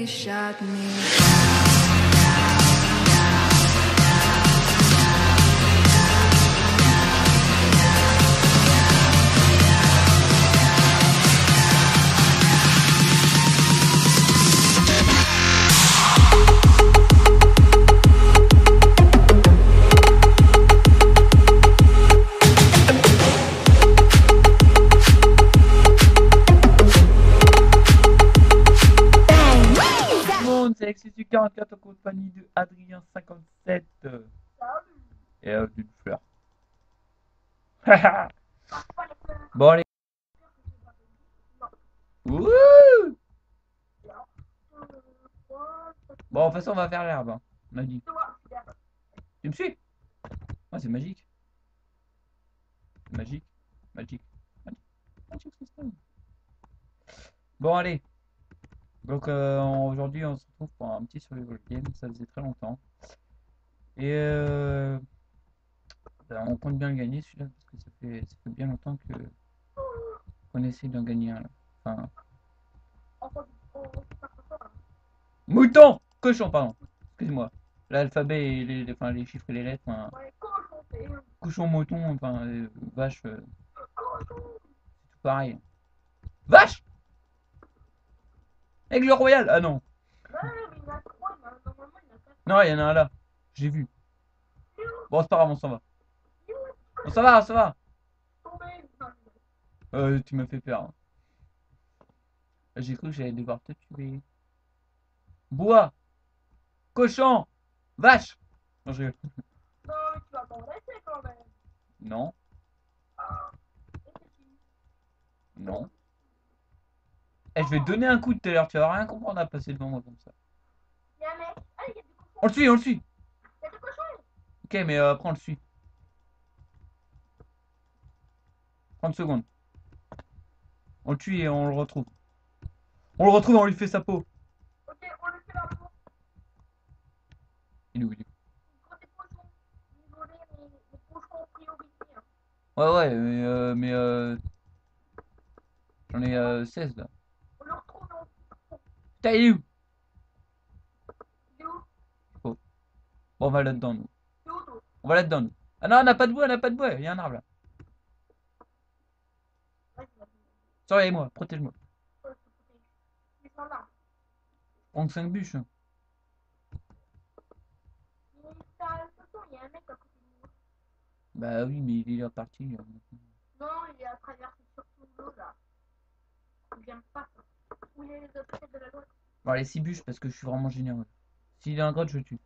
they shot me. C'est XSU44 en compagnie de Adrien57 et d'une fleur. Bon allez. Wouh. Bon, de toute façon on va faire l'herbe, hein. Magique. Tu me suis? Ah, c'est magique. Magique. Magique. Magique system. Bon allez. Donc aujourd'hui on se retrouve pour un petit survival game, ça faisait très longtemps. Et on compte bien le gagner celui-là parce que ça fait bien longtemps que qu'on essaie d'en gagner un là. Enfin. Mouton! Cochon, pardon. Excuse-moi. L'alphabet et enfin, les chiffres et les lettres. Enfin, cochon, mouton, enfin, vache, c'est tout pareil. Vache! Aigle royal! Ah non. Non, il y en a un là. J'ai vu. Bon, c'est pas grave, on s'en va. On s'en va, on s'en va. Tu m'as fait peur, hein. J'ai cru que j'allais devoir te tuer. Bois! Cochon! Vache! Non, je rigole. Non, non. Eh, je vais te donner un coup tout à l'heure, tu vas rien comprendre à passer devant moi comme ça. On le suit, on le suit. Ok, mais après on le suit. 30 secondes. On le tue et on le retrouve. On le retrouve et on lui fait sa peau. Il est où, il est où? Ouais, ouais, j'en ai 16 là. Putain, il est où? Oh. Bon, on va là-dedans, nous. On va là-dedans, nous. Ah non, on n'a pas de bois, on n'a pas de bois. Il y a un arbre là. Surveille-moi, protège-moi. Prends 5 bûches. Bah oui, mais il est là parti. Bon, allez, 6 bûches parce que je suis vraiment généreux. S'il est un grotte, je le tue.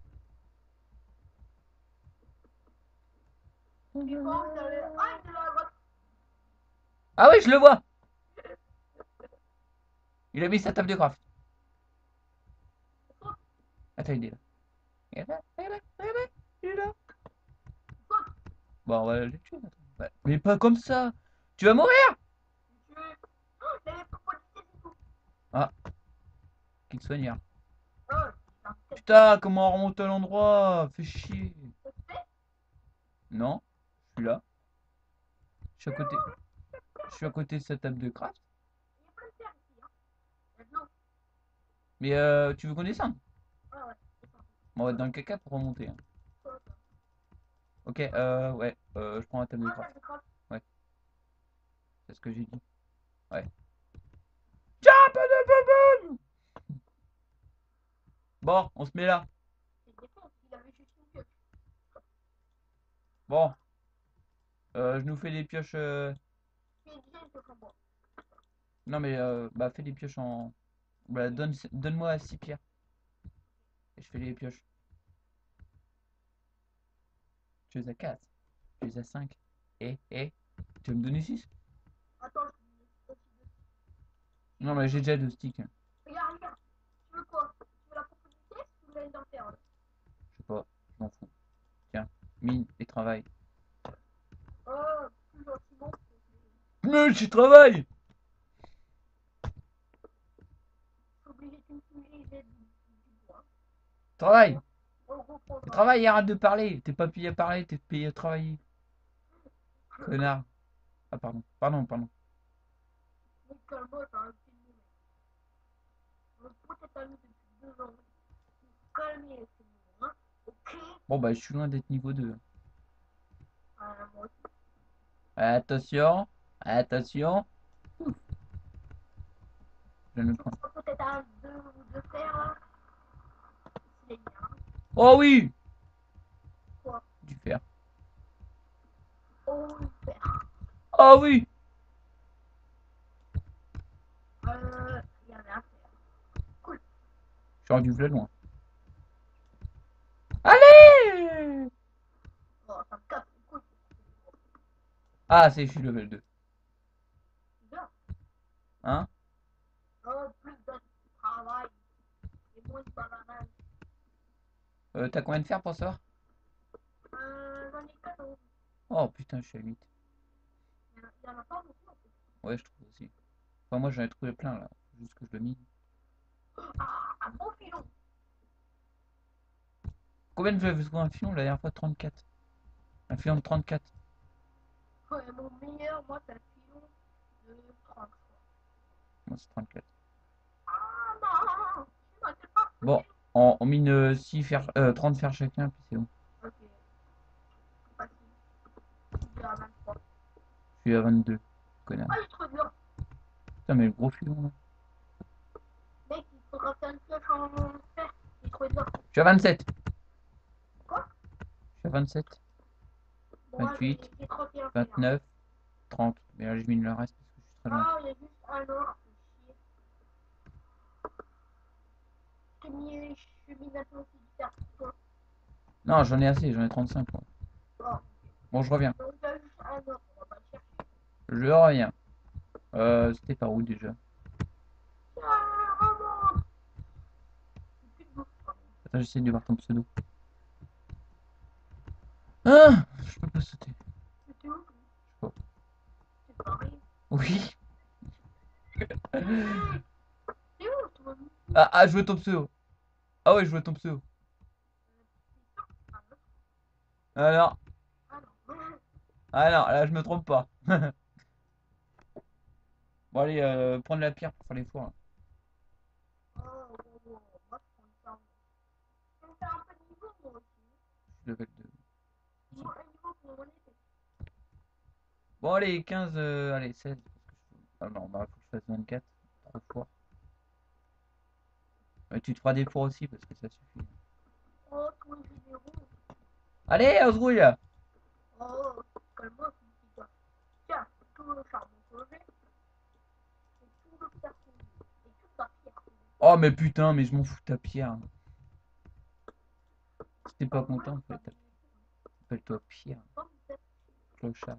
Ah oui, je le vois. Il a mis sa table de craft. Attends, il est là. Il est là, il est là, il est là, il est là. Bon, on va le tuer maintenant. Ouais. Mais pas comme ça. Tu vas mourir. Ah, qu'il te soigne. Putain, comment on remonte à l'endroit? Fais chier. Non, je suis là. Je suis à côté. Je suis à côté de sa table de craft. Mais tu veux qu'on descende? On va être dans le caca pour remonter, hein. Ok, ouais, je prends la table de craft. Ouais, c'est ce que j'ai dit. Ouais. Bon, on se met là. Bon, je nous fais des pioches. Non, mais bah, fais des pioches en. Bah, donne-moi 6 pierres. Et je fais les pioches. Tu les as 4. Tu les as 5. Et tu veux me donner 6? Non, mais j'ai déjà 2 sticks. Je sais pas, je m'en fous. Tiens, mine et travail. Mais tu travailles! Travaille! Travaille et arrête de parler. T'es pas payé à parler, t'es payé à travailler. Connard. Ah, pardon. Pardon, pardon. Bon, bah, je suis loin d'être niveau 2. Moi aussi. Attention. Attention. Je ne Je prends. crois peut-être un deux frères là. Il est bien. Oh oui! Quoi? Du fer. Oh, frère. Oh oui! Il y avait un frère. Cool. Je suis rendu v'là loin. Allez! Oh, ça me casse les couilles. Ah, c'est, je suis level 2. Bien. Hein? Oh, plus de travail. Et moins de bananage. T'as combien de fer pour ça? J'en ai 14. Oh putain, je suis à 8. Il y en a pas beaucoup en fait. Ouais, je trouve aussi. Enfin, moi, j'en ai trouvé plein là. Juste que je le mine. Ah, un gros filon. Combien de j'avais trouvé un filon la dernière fois? 34. Un filon de 34. Ouais, mon meilleur, moi, c'est un filon de 30, je crois. Moi, c'est 34. Ah non, tu m'as pas Bon, fait. on mine 30 fers chacun, puis c'est bon. Ok, facile. Je suis à 23. Je suis à 22. Connard. Ah, il est trop dur. Putain, mais le gros filon là. Mec, il faudra faire une flèche en fer. Il est trop dur. Je suis à 27. Quoi? Je suis à 27. Moi, 28. j'ai 31 fer. 29. 30. Mais là, je mine le reste parce que je suis très loin. Ah, il y a juste un or. C'est chier. Je suis mis un peu aussi du fer pour toi. Non, j'en ai assez, j'en ai 35 moi. Oh, Bon, je reviens. donc il y a juste un or. On va pas le chercher. Je reviens. C'était par où déjà? Ah, remonte. J'ai plus de bouffe. Attends, j'essaie de voir ton pseudo. Ah! Je peux pas sauter. C'était où? Je sais pas. C'est pareil. Oui. C'est où, toi? Ah, je veux ton pseudo. Ah ouais, je veux ton pseudo. Alors. Ah non. Ah non, là, je me trompe pas. Bon, allez, prendre la pierre pour faire les fours là. Oh, moi, je prends ça. Je vais faire un peu de niveau, moi aussi. Je suis level 2. Moi, un niveau pour mon épée. Bon, allez, 15, allez, 16. Ah non, bah, faut que je fasse 24. 3 fours. Tu te feras des fours aussi parce que ça suffit. Oh, tous les généraux. Allez, on se rouille là. Oh, calme-moi, ce petit gars. Tiens, tout le charbon crevé. Et tout le fer fondu. Et toute la pierre fondue. Oh, mais putain, mais je m'en fous de ta pierre. Si t'es pas content, appelle-toi Pierre. Clochard.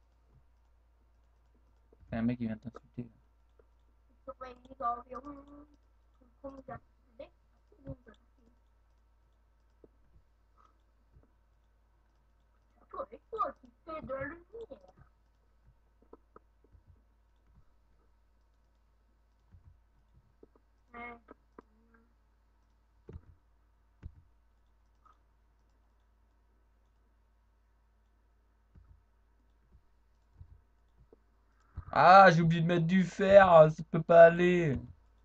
C'est un mec qui vient t'insulter là. Surtout avec toi qui fais de la lumière. Mais, Ah, j'ai oublié de mettre du fer, ça peut pas aller.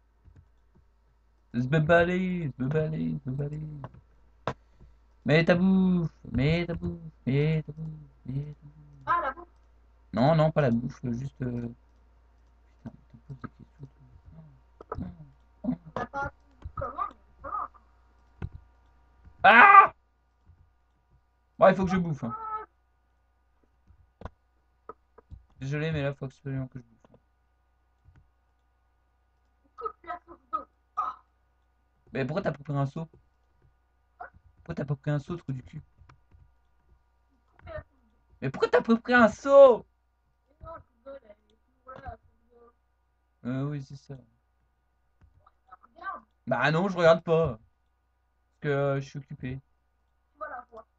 Ça peut pas aller, ça peut pas aller, ça peut pas aller. Mets ta bouffe, mets ta bouffe, mets ta bouffe, mets ta bouffe. ah, la bouffe, Non, non, pas la bouffe, juste. Putain, tu me poses des questions. on n'a pas comment, mais ça va. Ah! Bon, il faut que je bouffe, hein. Désolé, mais là, faut absolument que je bouffe. Coupe la sauce d'eau. Ah, Mais pourquoi t'as pas pris un seau? Pourquoi t'as pas pris un seau, trou du cul? couper la sauce d'eau. Mais pourquoi t'as pas pris un seau? Et non, la sauce d'eau, elle est voilà, la sauce d'eau. Oui, c'est ça. Regarde, Bah non, je regarde pas. Parce que je suis occupé. tu vas la voir.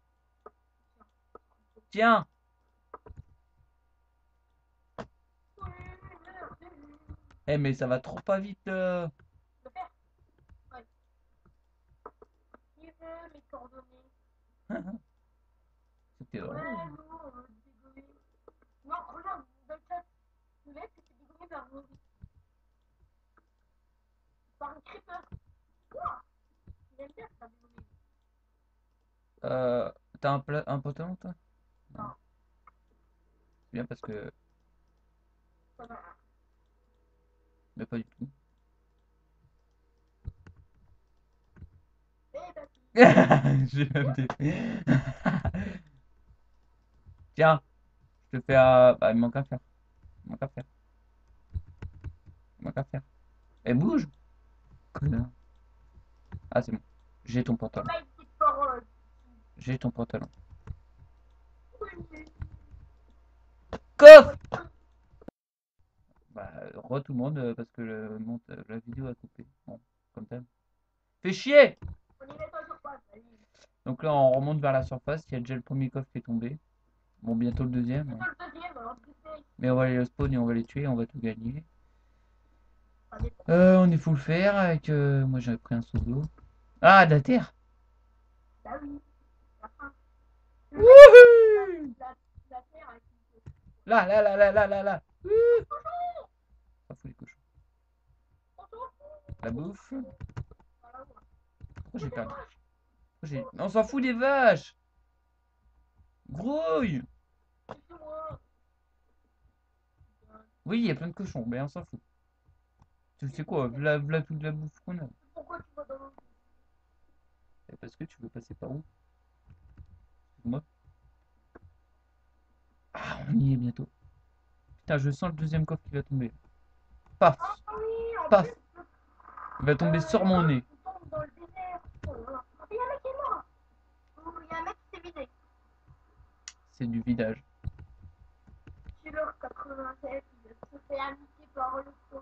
Tiens! Eh, mais ça va trop pas vite. Le faire. Ouais. Il veut mes coordonnées. C'était drôle. Ouais, nous, on veut dégommer. Non, regarde, dans le chat, le mec s'est fait dégommer vers Rory. Par un creeper. Quoi? Il aime bien se faire dégommer. T'as un pantalon, toi? Non. Non. C'est bien parce que... Ça va. Mais pas du tout. Eh ben, J'ai même des... Tiens, je te fais un... Bah, il manque à faire. Il manque à faire. Il manque à faire. Eh, bouge! Connard. Ah, c'est bon. J'ai ton on pantalon. a une petite parole. J'ai ton pantalon. Oui. Coffre! Bah, re tout le monde parce que la vidéo a coupé. Bon, comme ça. Fais chier! On y met pas sur place. Vas-y. Donc là, on remonte vers la surface. Il y a déjà le premier coffre qui est tombé. Bon, bientôt le deuxième. C'est le deuxième, alors tu sais. Mais on va aller au spawn et on va les tuer. On va tout gagner. Ça dépend. On est full fer avec. Moi, j'avais pris un seau d'eau. Ah, de la terre! Bah oui. La fin. Wouhou! La terre avec une Là, là, là, là, là, là, là. Ouh. Ça fout les cochons. on s'en fout. La bouffe. Voilà, voilà. Pourquoi j'ai perdu? On s'en fout des vaches! Grouille! C'est moi. Oui, il y a plein de cochons, mais on s'en fout. Tu sais quoi? V'là toute la bouffe qu'on a. Pourquoi tu vas dans l'eau? Et parce que tu veux passer par où? Moi. Ah, on y est bientôt. Putain, je sens le deuxième coffre qui va tomber. Paf! Ah oui, en Paf! plus. Il va tomber sur mon nez. On tombe dans le désert. Oh là là. Il y a un mec qui est mort. Il y a un mec qui s'est vidé. C'est du vidage. Killer 87, il se fait amitié par le faux.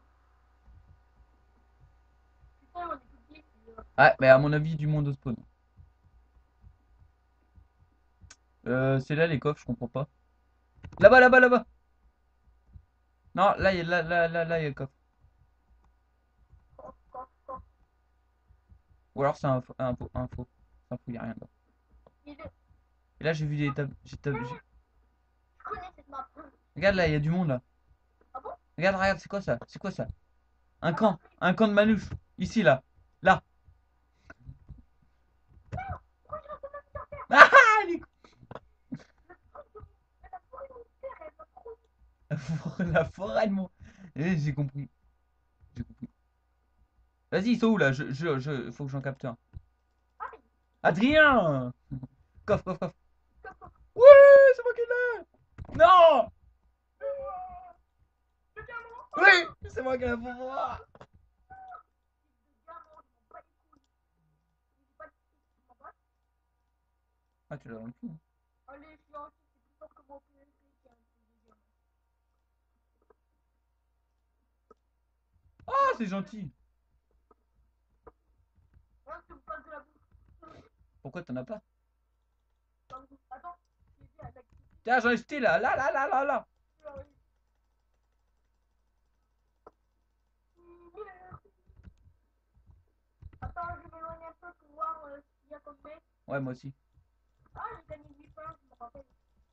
Putain, on est tout petit. Ah, mais à mon avis, du monde au spawn. C'est là les coffres, je comprends pas. Là-bas, là-bas, là-bas! Non, là, il y a, là, il y a le coffre. Ou alors c'est un faux. C'est un faux, il n'y a rien dedans. Je Et là, j'ai vu des connais cette map. Regarde là, il y a du monde là. Ah bon? Regarde, regarde, c'est quoi ça? C'est quoi ça? Un camp de manouches. Ici, là. Là. Pourquoi je reste même sur terre? Ah ah, les La forêt militaire, elle m'a trop. La forêt de mon. Eh, j'ai compris. J'ai compris. Vas-y, ils sont où là? Faut que j'en capte un. Ah oui, Adrien! Coffre, coffre, coffre. comme Ouais, c'est moi qui l'ai! Non! le diamant. Oui! C'est moi qui l'ai pour moi! Le diamant, je m'en bats les couilles. J'ai pas de stick, je m'en bats. Ah, tu l'as dans le cul. Allez, je suis gentil, c'est plus fort que mon PvP qui a un peu de diamant. Ah, c'est gentil! Ouais, tu me passes de la bouffe. Pourquoi t'en as pas? Attends, j'ai dit à la Tiens, j'en ai jeté là, là, là, là, là, là! Attends, je m'éloigne un peu pour voir s'il y a comme mec. Ouais, moi aussi. Ah, j'ai gagné 8 points, je me rappelle.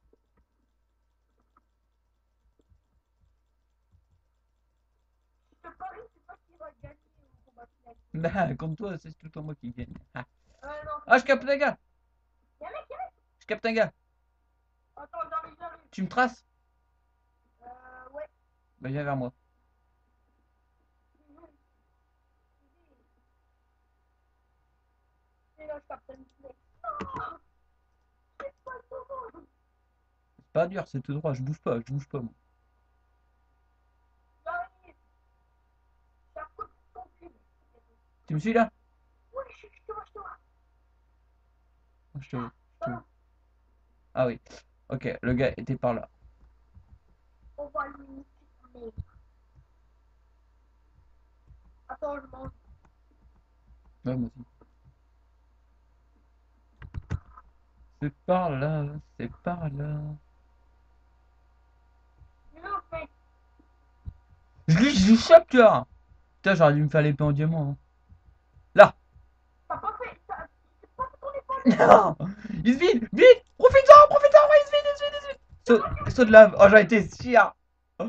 Je te parie, je sais pas qui va gagner au combat final. Bah, comme toi, c'est tout le temps moi qui gagne. Ah, Non. ah, je capte un gars! Y'a un mec, y'a un mec. Je capte un gars! Attends, j'arrive. Tu me traces? Ouais. Bah, viens vers moi. Et là, je capte un mec. Non, c'est pas tout. C'est pas dur, c'est tout droit, je bouge pas, moi. J'arrive. C'est à côté de ton cul. Tu me suis là? Oui, je te vois, je te vois. Je te vois. Ah oui. Ok, le gars était par là. On va lui niquer. Attends, je mange. Ouais, moi aussi. C'est par là, c'est par là. Non, mec. Je lui chope, tu vois! Putain, j'aurais dû me faire l'épée en diamant, hein. Là! T'as pas fait. C'est pas fait ton épaule. Non! Il se vide! Vite! Profite-en! Ouais, il se vide! Saut de lave! Oh, j'aurais été fier! Oh,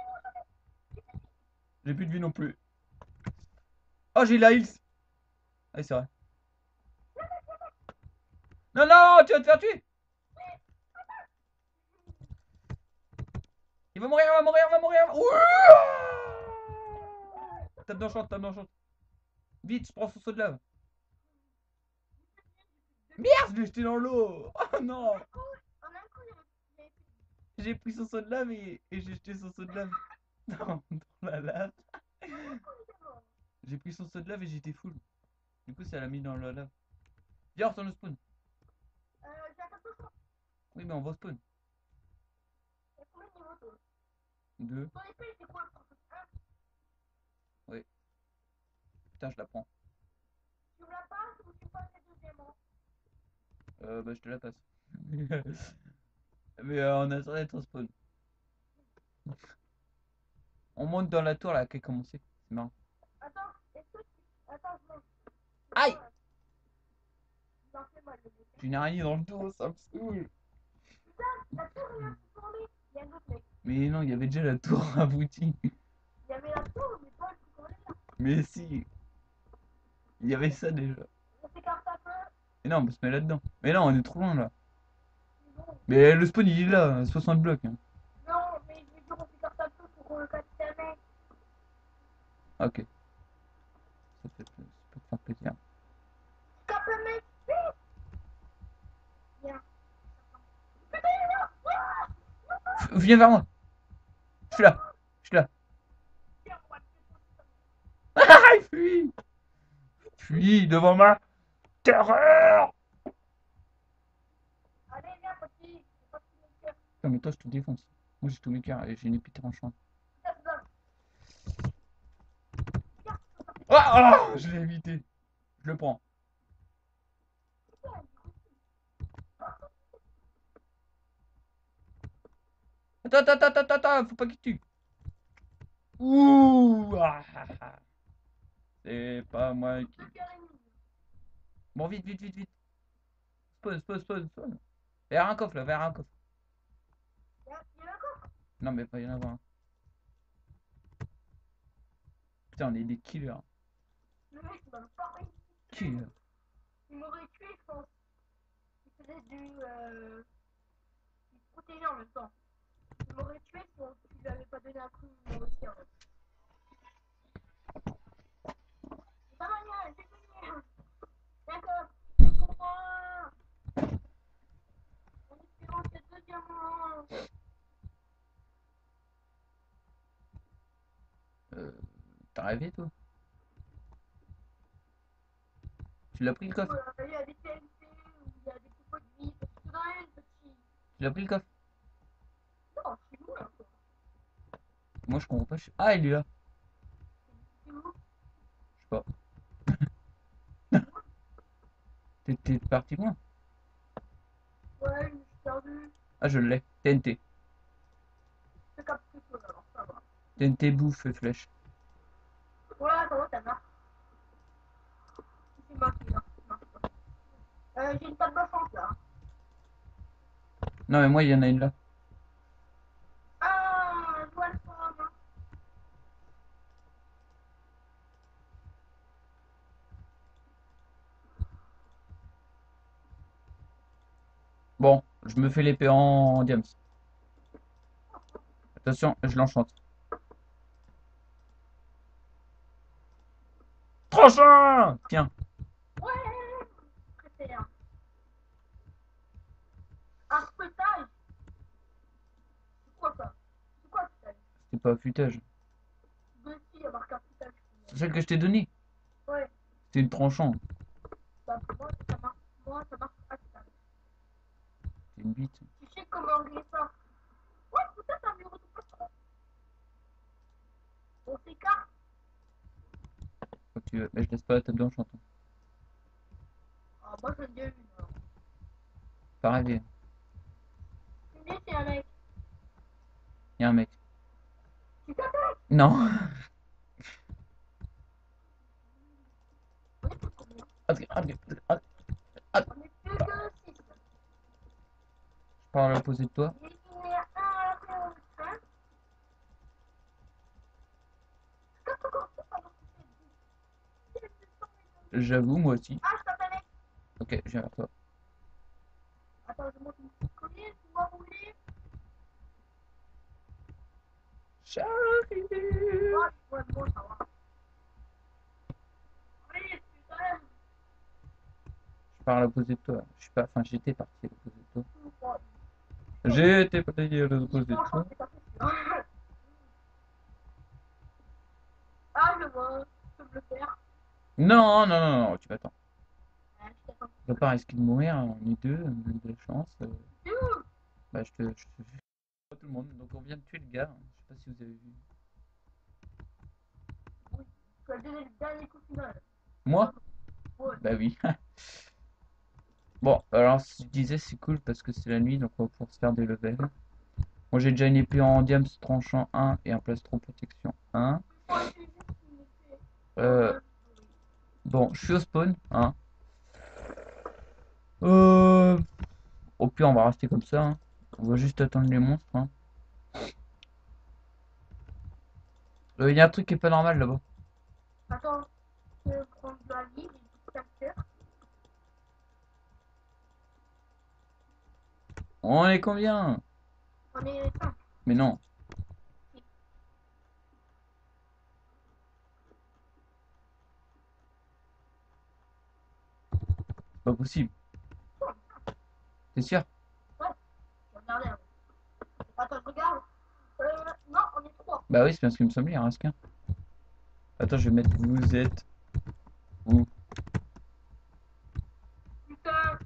j'ai plus de vie non plus. Oh, j'ai la heals! Ah, c'est vrai. Non, non, tu vas te faire tuer. Il va mourir, il va mourir, il va mourir. Ouah. Tape dans le champ, tape dans le champ. Vite, je prends son saut de lave. Merde, je l'ai jeté dans l'eau. Oh non. J'ai pris son saut de lave et j'ai jeté son saut de lave dans la lave. J'ai pris son saut de lave et j'étais full. Du coup, ça l'a mis dans la lave. Viens, on retourne au spawn. Oui, mais on va au spawn. Deux. Oui. Putain, je la prends. Bah, je te la passe. Mais on attend d'être au spawn. On monte dans la tour là qui a commencé. C'est marrant. Aïe! J'ai une araignée dans le dos, ça me saoule. Mais non, il y avait déjà la tour aboutie. Mais si, il y avait ça déjà. Mais non, on peut se mettre là-dedans. Mais non, on est trop loin là. Mais le spawn il est là, 60 blocs. Hein. Ok, ça peut te faire plaisir. Viens vers moi. Je suis là. Je suis là. Ah, fuis. Fuis devant ma terreur. Non, mais toi, je te défonce. Moi, j'ai tous mes cœurs et j'ai une épée tranchante. Ah, ah, je l'ai évité. Je le prends. Attends, faut pas qu'il tue. Ouh, ah, ah, ah. C'est pas moi qui. Bon, vite, vite, vite, vite. Spawn. Vers un coffre là, vers un coffre. Non, mais pas y en avoir un. Putain, on est des killers. Killers. Il m'aurait tué, je pense. Il faisait il se protégeait en même temps. Il m'aurait tué si je lui avais pas donné un coup, il m'aurait tué en fait. C'est pas mal, c'est fini. D'accord, c'est pour moi. En espérant qu'il y a 2 diamants. Euh, T'as rêvé, toi? Tu l'as pris le coffre? Il y a des TNT, il y a des coupes de vie, parce que dans les petits. Tu l'as pris le coffre? Non, c'est où là? Moi, je comprends pas. Ah, il est là. C'est où? Je sais pas. T'es parti loin? Ouais, je me suis perdu. Ah, je l'ai. TNT. C'est capté toi alors, ça va. TNT bouffe flèche. Voilà, ça va, ça marche. C'est marqué là. J'ai une table d'enfance là. Non, mais moi, il y en a une là. Ah, je vois le fond. Bon, je me fais l'épée en diams. Attention, je l'enchante. Tranchant! Tiens, Ouais, très bien. Un feuilletage. C'est quoi ça? C'est quoi un feuilletage? c'est pas affûtage. Dessus, il y a marqué un feuilletage. C'est celle que je t'ai donnée. Ouais, C'est une tranchant. bah pour moi, ça marche. Moi, ça marche pas feuilletage. C'est une bite. Tu sais comment régler ça? Ouais, peut-être un bureau de poste. On s'écarte. Quand tu veux. Mais je laisse pas la table d'enchant. Ah, moi, j'en ai bien une. Alors. Pas rêver. Tu me dis, c'est un mec. Il y a un mec. Tu t'appelles? Non. On est plus combien? Je On est plus que 6. parle à l'opposé de toi. Il y a un à la fin, hein? Qu'est-ce que c'est alors que c'est 10? J'avoue, moi aussi. Ah, je t'appelais. Ok, je viens vers toi. Attends, je monte une petite colline, tu vas rouler. J'arrive. Oh, ouais, bon, ça va. Oui, putain. Je pars à l'opposé de toi. Je suis pas, enfin, j'étais parti à l'opposé de toi. Bon, J'étais parti à l'opposé de franchement, toi. c'est pas sûr. Ah, je vois. Je peux me le faire. Non, non, non, non, tu vas attends. Ah, je t'attends. On va pas risquer de mourir, hein, on est deux, on a de la chance. Ouh. Bah, je te pas tout le monde. Donc, on vient de tuer le gars. Je sais pas si vous avez vu. Oui, tu as donné le dernier coup final. Moi? Ouais. Bah oui. Bon, alors, si je disais, c'est cool parce que c'est la nuit, donc on va pouvoir se faire des levels. Moi, j'ai déjà une épée en diams tranchant 1 et un plastron protection 1. Moi, j'ai juste une épée. Euh, bon, je suis au spawn, hein. Euh, Au pire, on va rester comme ça, hein. On va juste attendre les monstres, hein. Il y a un truc qui est pas normal là-bas. Attends, je vais prendre de la vie, des petits capteurs. On est combien? On est 5. Mais non, c'est pas possible. T'es sûr? Ouais, je vais regarder avant. Attends, je regarde. Non, on est 3. Bah oui, c'est bien ce qu'il me semblait, il en reste qu'un. Attends, je vais mettre vous êtes où? Putain.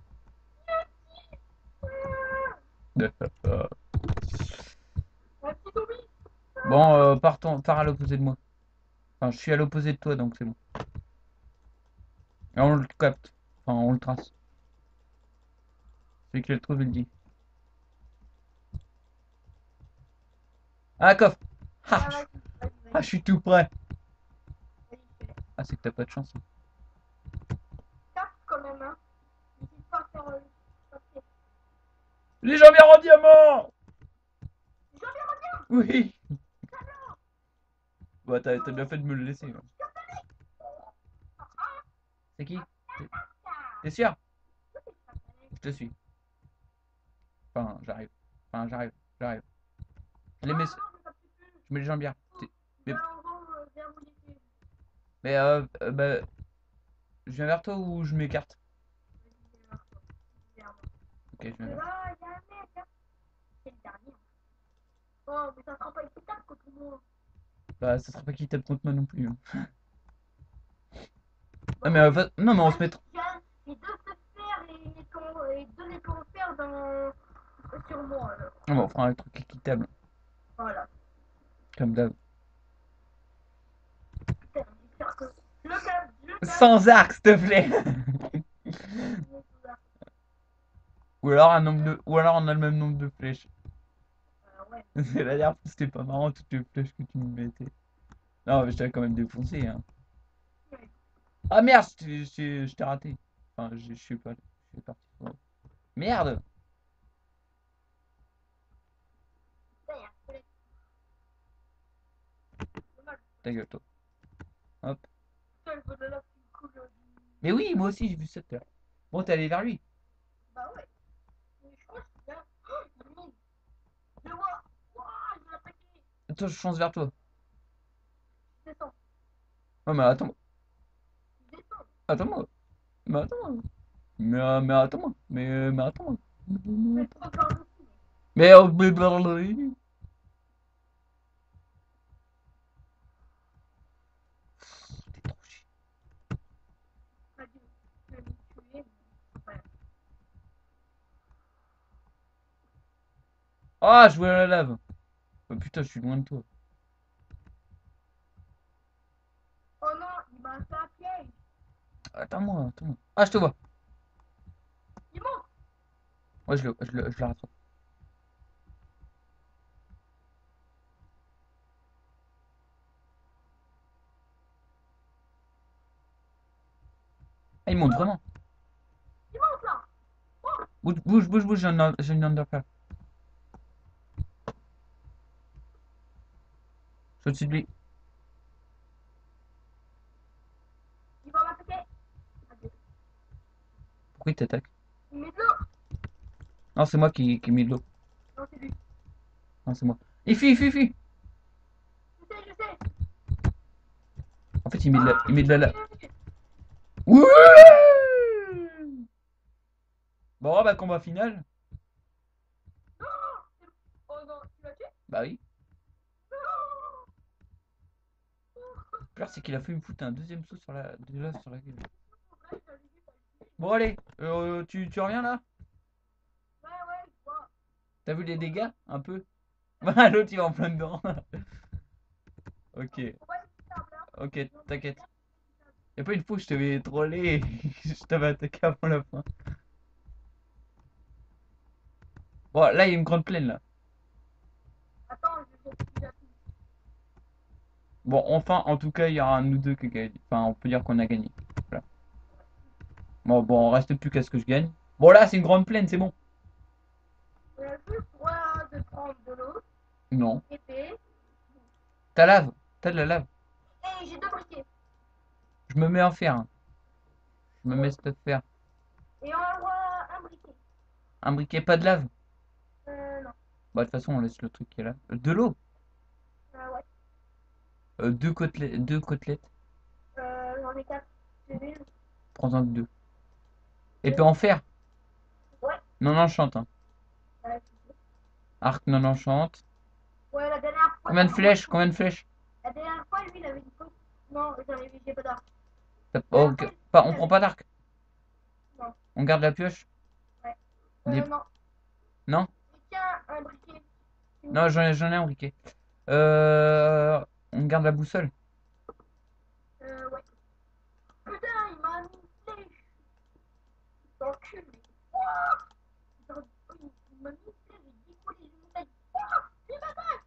Un petit zombie. Bon, partons, pars à l'opposé de moi. Enfin, je suis à l'opposé de toi, donc c'est bon. Et on le capte. Enfin, on le trace. Celui qui le trouve, il le dit. Ah, coffre! Ah, Ah, vas-y, vas-y, ah, je vas-y. suis tout prêt. Vas-y, fais-le. Ah, c'est que t'as pas de chance. Tape quand même, hein. N'hésite pas à faire papier. Les jambières en diamant! J'en ai reviens. Oui! Alors. Bah, t'as bien fait de me le laisser, hein. C'est qui? T'es sûr? Je te suis. Enfin, j'arrive. Enfin, j'arrive. Je les mets, je mets les jambières. Mais, mais bah, je viens vers toi ou je m'écarte? Ok, je viens vers toi. C'est le dernier. Oh, mais ça sera pas équitable contre moi. Bah, ça sera pas équitable contre moi non plus, hein. Ah, Bah mais oui, non, mais on se met. j'ai deux sphères et deux éclairs dans sur moi alors. Ah, bah, on fera un truc équitable, Voilà. comme d'hab. Putain, j'espère que je le Sans arc, s'il te plaît! Ou alors ou alors on a le même nombre de flèches. Ouais. C'est la dernière fois, c'était pas marrant toutes les flèches que tu me mettais. Non, mais je t'avais quand même défoncé, hein. Ah merde, je t'ai raté. Enfin, je suis pas. Je suis parti. Oh. Merde! Putain, il y a un squelette. Dommage. Ta gueule, toi. Hop. Putain, le bonhomme là qui coule du. Mais oui, moi aussi, j'ai vu cette heure. Bon, t'es allé vers lui. Bah ouais. Mais je crois que c'est bien. Oh, il est mine. Je le vois. Ouah, je vais l'attaquer. Attends, je fonce vers toi. Je descends. Oh, mais attends-moi. Je descends. Attends-moi. Mais attends-moi. Mais attends-moi. Mais attends-moi. Mais trop par dessus. Mais oh, mais blablabla. T'es trop chiant. Pas dû me tuer. Ouais. Ah, je vois la lave. Oh, putain, je suis loin de toi. Oh non, il m'a fait un piège. Attends-moi, attends-moi. Ah, je te vois. Il monte. Ouais, je le rattrape. Ah, il monte vraiment. Il monte là. Oh, Bouge, bouge, bouge, bouge, j'ai une underpearl. Je suis au-dessus de lui. il va m'attaquer. t'attaque? Il met de l'eau. Non, c'est moi qui mets de l'eau. Non, c'est lui. Non, c'est moi. Il fuit, il fuit, il fuit. Je sais. En fait, il met de la lave. Ah, Ouh. Bon, bah, combat final. oh non, tu l'as tué? Bah oui. Le pire, c'est qu'il a fait me foutre un deuxième saut sur la, de lave sur la gueule. Bon, allez, tu reviens là? Ouais, je vois. T'as vu les dégâts? Un peu? Bah, l'autre, il va en plein dedans. Ok, ok, t'inquiète. Y'a pas une fois où je t'avais trollé et je t'avais attaqué avant la fin. Bon, là, il y a une grande plaine là. Attends, je vais. Bon, enfin, en tout cas, il y aura un nous deux qui gagne. Enfin, on peut dire qu'on a gagné. Voilà. Bon, on reste plus qu'à ce que je gagne. Bon, là, c'est une grande plaine, c'est bon. Juste droit de prendre de l'eau, Non. épée. T'as lave. T'as de la lave. Et j'ai 2 briquets. Je me mets en fer. Hein. Je me mets cette fer. Et on voit un briquet. Un briquet, pas de lave. Non. Bah, de toute façon, on laisse le truc qui est là. De l'eau. Ouais. Deux côtelettes. Deux côtelettes. J'en ai 4. J'ai vu. Prends-en que deux. Épée en fer. Ouais. Non enchante. Hein. Ouais, Arc non enchante. la dernière fois. Combien de flèches? Combien de flèches? La dernière fois, lui, il avait dit quoi? Non, j'ai pas d'arc. Oh, ok. On prend pas d'arc. Non. On garde la pioche. Ouais. Des- Non. Non? Tiens, un briquet. Non, j'en ai un briquet. On garde la boussole. Ouais. Putain, il m'a mis une flèche. L'enculé. Ouah. Il m'a mis une flèche, j'ai décollé une montagne. Ouah, il m'attaque.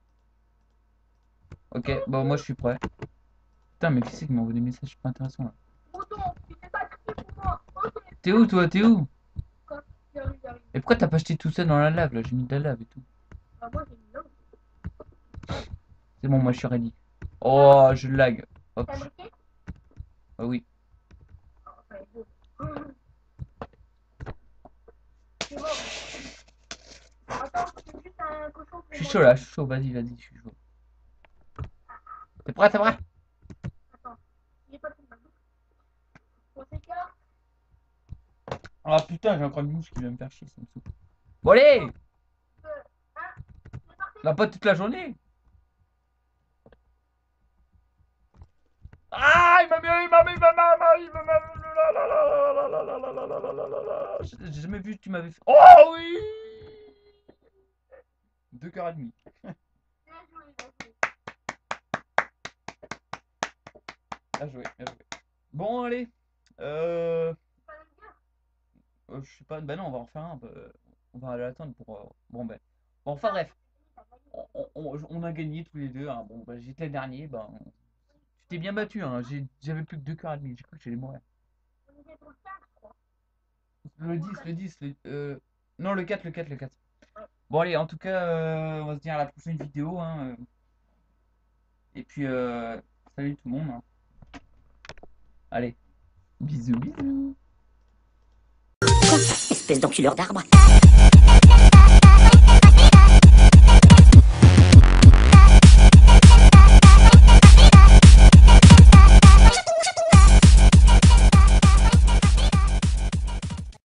Ok, bon, moi je suis prêt. Putain, mais qui c'est qui m'a envoyé des messages pas intéressants là? Mouton, tu t'es sacrifié pour moi. Ok. T'es où toi? T'es où? Quoi? J'arrive. Et pourquoi t'as pas jeté tout ça dans la lave là? J'ai mis de la lave et tout. Ah, moi, j'ai mis l'eau. C'est bon, moi je suis ready. Oh, je lag. Hop. T'as un briquet? Ah oui. Ouais, deux. C'est bon. Attends, c'est juste un cochon pour Je suis moi. chaud là, je suis chaud. Vas-y, je suis chaud. T'es prêt? T'es prêt? Attends, j'ai pas tout le monde. On s'écarte. Ah putain, j'ai encore une mouche qui vient me faire chier, ça me souffle. Bon allez! 2, 1, c'est parti. Là, pas toute la journée. Ah, il m'a mis, j'ai jamais vu que tu m'avais fait. Oh oui! 2h30. Bien joué. Bien joué, bien joué. Bon, allez. Pas le gars. Je sais pas. Bah non, on va en faire un. On va l'attendre pour. Bon, ben. Bon, enfin bref. On a gagné tous les deux. Hein. Bon, bah, j'étais le dernier. Ben, tu t'es bien battu. Hein. J'avais plus que 2h30. J'ai cru que j'allais mourir. On était pour le 5, je crois. Le 10. Non, le 4. Bon, allez, en tout cas, on va se dire à la prochaine vidéo. Hein. Et puis, salut tout le monde. Hein. Allez, bisous. Espèce d'enculeur d'arbre.